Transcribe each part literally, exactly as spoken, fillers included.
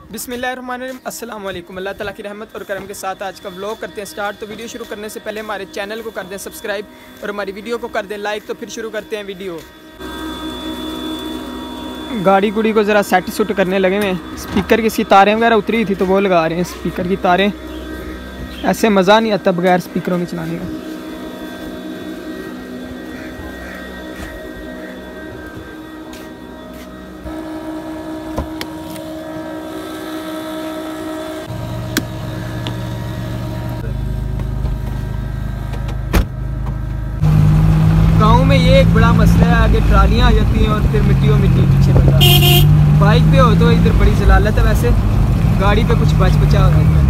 बिस्मिल्लाहिर्रहमानिर्रहीम, अस्सलाम वालेकुम। अल्लाह ताला की रहमत और करम के साथ आज का व्लॉग करते हैं स्टार्ट। तो वीडियो शुरू करने से पहले हमारे चैनल को कर दें सब्सक्राइब और हमारी वीडियो को कर दें लाइक। तो फिर शुरू करते हैं वीडियो। गाड़ी गुड़ी को ज़रा सेट सुट करने लगे हुए हैं। स्पीकर की इसकी तारें वगैरह उतरी थी तो वो लगा रहे हैं स्पीकर की तारें। ऐसे मज़ा नहीं आता बगैर स्पीकरों के चलाने का। गाँव में ये एक बड़ा मसला है, आगे ट्रालियाँ आ जाती हैं और फिर मिट्टी और मिट्टी पीछे बता। बाइक पे हो तो इधर बड़ी जलालत है, वैसे गाड़ी पे कुछ बच बचा हो जाता है।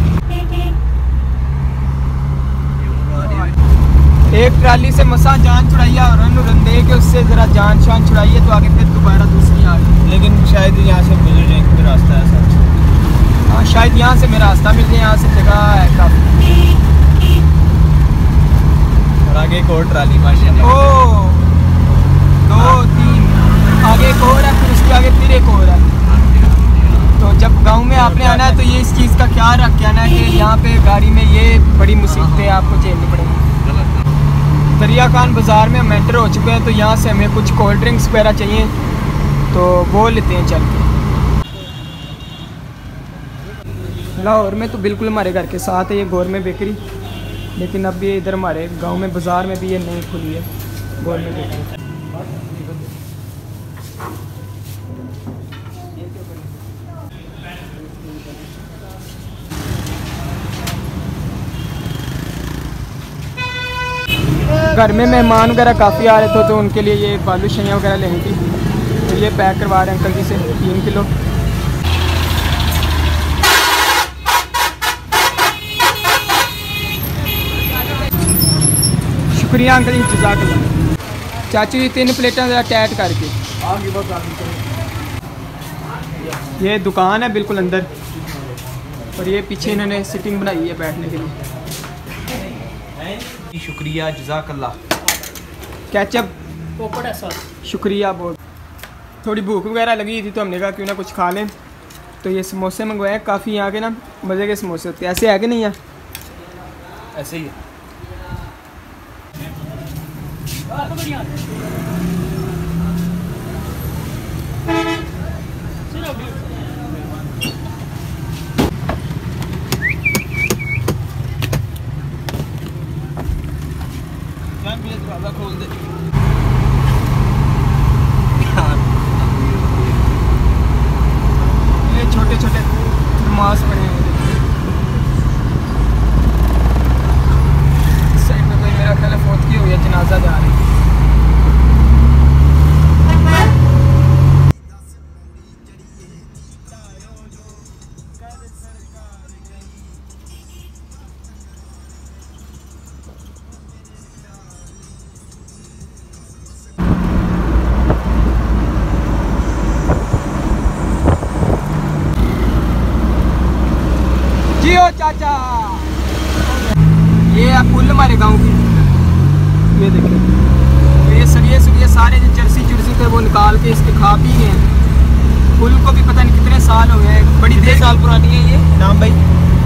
एक ट्राली से मसा जान छुड़ाई और रन रन दे के उससे ज़रा जान शान छुड़ाई है तो आगे फिर दोबारा दूसरी आ गई। लेकिन शायद यहाँ से गुजर जाए, कोई रास्ता है सर। हाँ शायद यहाँ से मेरा रास्ता मिल जाए, यहाँ से जगह है काफ़ी। और आगे एक और ट्राली माशाल्लाह। ओ दो तीन आगे एक और है, फिर उसके आगे फिर एक और है। तो जब गांव में आपने आना है तो ये इस चीज़ का ख्याल रख के आना है कि यहाँ पे गाड़ी में ये बड़ी मुसीबतें आपको झेलनी पड़ेंगी। दरिया खान बाज़ार में हम एंटर हो चुके हैं, तो यहाँ से हमें कुछ कोल्ड ड्रिंक्स वगैरह चाहिए तो वो लेते हैं चल के। लाहौर में तो बिल्कुल हमारे घर के साथ है ये गौरमेंट बेकरी, लेकिन अब ये इधर हमारे गांव में बाज़ार में भी ये नहीं खुली है गौरमेंट बेकरी। घर में मेहमान वगैरह काफ़ी आ रहे थे तो उनके लिए ये बालूशाहियाँ वगैरह लेनी थी, तो ये पैक करवा रहे हैं अंकल जी से तीन किलो। शुक्रिया अंकल जी, जज़ाकल्लाह। चाचू जी तीन प्लेटें ज़रा टैट करके। ये दुकान है बिल्कुल अंदर और ये पीछे इन्होंने सिटिंग बनाई है बैठने के लिए। शुक्रिया जज़ाकल्लाह। कैचअप पोपट है सर, शुक्रिया बहुत। थोड़ी भूख वगैरह लगी थी तो हमने कहा क्यों ना कुछ खा लें, तो ये समोसे मंगवाए हैं। काफ़ी यहाँ के ना मज़े के समोसे होते हैं। ऐसे है कि नहीं है? ऐसे ही है। खोल दे। ये छोटे छोटे थर्मास पड़े हैं। इस साइड में कोई मेरा ख्याल फौत की हुई है, जनाजा जा रही है। जियो चाचा, ये है पुल हमारे गांव की। ये देखिए, तो ये सरिये सरिये सारे जो चरसी चुरसी थे वो निकाल के इसके खा पी गए हैं। पुल को भी पता नहीं कितने साल हो गए, बड़ी देर साल पुरानी है ये नाम भाई,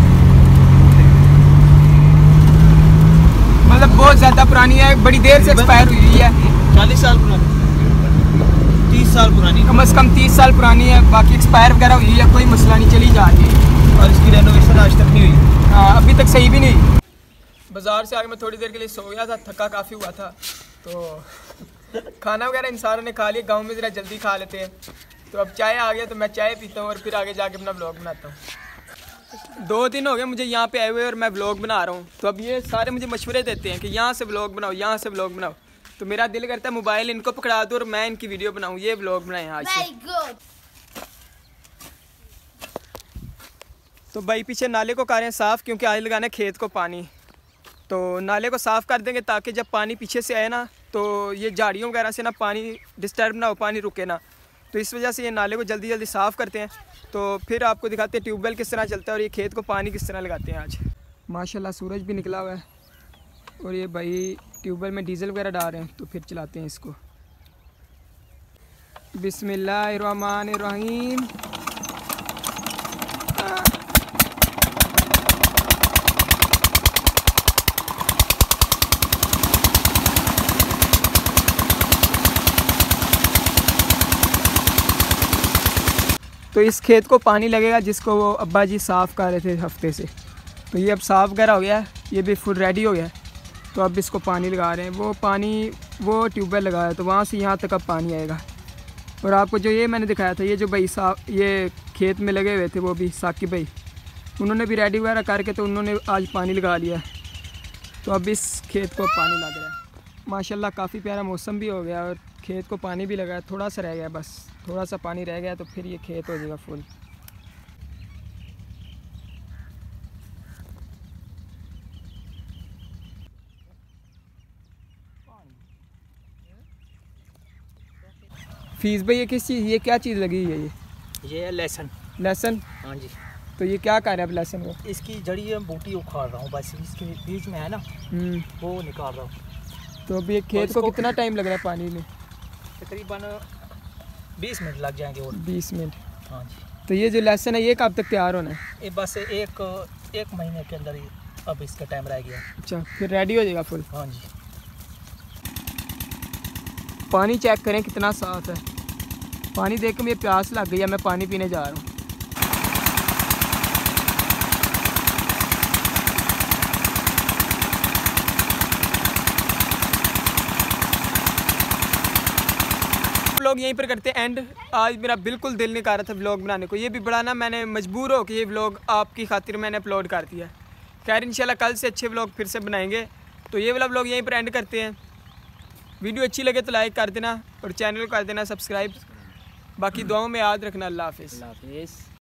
मतलब बहुत ज़्यादा पुरानी है, बड़ी देर से एक्सपायर हुई है। चालीस साल पुरानी, तीस साल पुरानी, कम से कम तीस साल पुरानी है। बाकी एक्सपायर वगैरह हुई है, कोई मसला नहीं, चली जा रही है। और इसकी रेनोवेशन आज तक नहीं हुई। हाँ अभी तक सही भी नहीं। बाज़ार से आगे मैं थोड़ी देर के लिए सो गया था, थका काफ़ी हुआ था, तो खाना वगैरह इन सारों ने खा लिया। गांव में ज़रा जल्दी खा लेते हैं, तो अब चाय आ गया तो मैं चाय पीता हूँ और फिर आगे जाके अपना व्लॉग बनाता हूँ। दो दिन हो गए मुझे यहाँ पे आए हुए और मैं व्लॉग बना रहा हूँ, तो अब ये सारे मुझे मशवरे देते हैं कि यहाँ से व्लॉग बनाओ, यहाँ से व्लॉग बनाओ। तो मेरा दिल करता है मोबाइल इनको पकड़ा दूँ और मैं इनकी वीडियो बनाऊँ, ये व्लॉग बनाए आज से। तो भाई पीछे नाले को कर रहे हैं साफ़, क्योंकि आज लगाना है खेत को पानी। तो नाले को साफ़ कर देंगे ताकि जब पानी पीछे से आए ना तो ये झाड़ियों वगैरह से ना पानी डिस्टर्ब ना हो, पानी रुके ना। तो इस वजह से ये नाले को जल्दी जल्दी साफ़ करते हैं। तो फिर आपको दिखाते हैं ट्यूबवेल किस तरह चलता है और ये खेत को पानी किस तरह लगाते हैं आज। माशाल्लाह सूरज भी निकला हुआ है और ये भाई ट्यूबवेल में डीजल वगैरह डाल रहे हैं, तो फिर चलाते हैं इसको। बिस्मिल्लाहिर्रहमानिर्रहीम। तो इस खेत को पानी लगेगा जिसको वो अब्बा जी साफ़ कर रहे थे हफ्ते से। तो ये अब साफ़ वगैरह हो गया है, ये भी फुल रेडी हो गया है। तो अब इसको पानी लगा रहे हैं। वो पानी वो ट्यूबवेल लगाया है तो वहाँ से यहाँ तक अब पानी आएगा। और आपको जो ये मैंने दिखाया था, ये जो भाई साफ ये खेत में लगे हुए थे वो भी साकिब भाई, उन्होंने भी रेडी वगैरह करके तो उन्होंने आज पानी लगा लिया। तो अब इस खेत को पानी लग रहा है। माशाल्लाह काफ़ी प्यारा मौसम भी हो गया और खेत को पानी भी लगा है। थोड़ा सा रह गया, बस थोड़ा सा पानी रह गया तो फिर ये खेत हो जाएगा फुल। फीस भाई ये किस चीज़, ये क्या चीज़ लगी है? ये ये है लहसुन। लहसुन? हाँ जी। तो ये क्या कर रहे हैं अब लहसुन को? इसकी जड़ी है, बूटी उखाड़ रहा हूँ, बस इसके बीच में है ना वो निकाल रहा हूँ। तो अब ये खेत को कितना टाइम लग रहा है पानी में? तकरीबन बीस मिनट लग जाएंगे और। बीस मिनट? हाँ जी। तो ये जो लहसुन है ये कब तक तैयार होना है? ये बस एक एक महीने के अंदर ही अब इसका टाइम रह गया। अच्छा, फिर रेडी हो जाएगा फुल? हाँ जी। पानी चेक करें कितना साफ़ है। पानी देख के मुझे प्यास लग गई है, मैं पानी पीने जा रहा हूँ। व्लॉग यहीं पर करते हैं एंड। आज मेरा बिल्कुल दिल नहीं कर रहा था व्लॉग बनाने को, ये भी बड़ा ना मैंने मजबूर हो कि ये व्लॉग आपकी खातिर मैंने अपलोड कर दिया। खैर इंशाल्लाह कल से अच्छे व्लॉग फिर से बनाएंगे। तो ये वाला व्लॉग यहीं पर एंड करते हैं। वीडियो अच्छी लगे तो लाइक कर देना और चैनल को कर देना सब्सक्राइब। बाकी दुआओं में याद रखना। अल्लाह हाफिज़। अल्लाह हाफिज़।